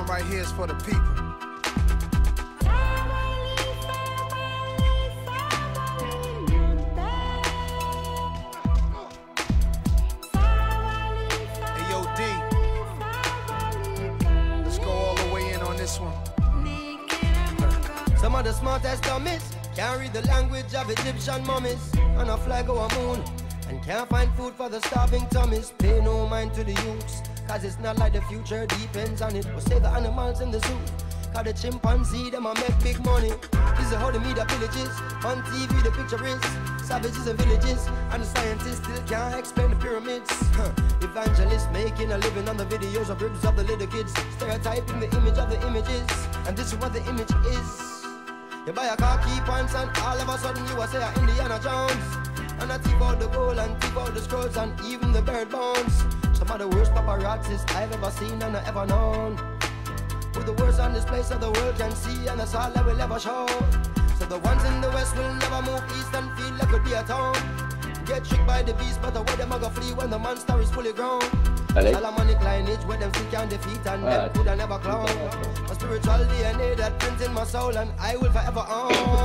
right here is for the people. Hey, yo, D. Let's go all the way in on this one. Some of the smartest dummies can't read the language of Egyptian mummies. On a flag go a moon and can't find food for the starving tummies. Pay no mind to the youths, cause it's not like the future depends on it. We'll save the animals in the zoo, cause the chimpanzee them a make big money. This is how the media villages, on TV the picture is savages and villages, and the scientists still can't explain the pyramids. Evangelists making a living on the videos of ribs of the little kids, stereotyping the image of the images, and this is what the image is. You buy a car, key pants, and all of a sudden you are say Indiana Jones. And I thief out the gold and thief out the scrolls and even the bird bones. Some of the worst paparazzis I've ever seen and ever known. With the worst on display so the world can see, and that's all I will ever show. So the ones in the west will never move east and feel like it'll be a town. Get tricked by the beast, but the way them a go flee when the monster is fully grown. Solomonic lineage where them still can defeat and them could never clone. A spiritual DNA that prints in my soul and I will forever own.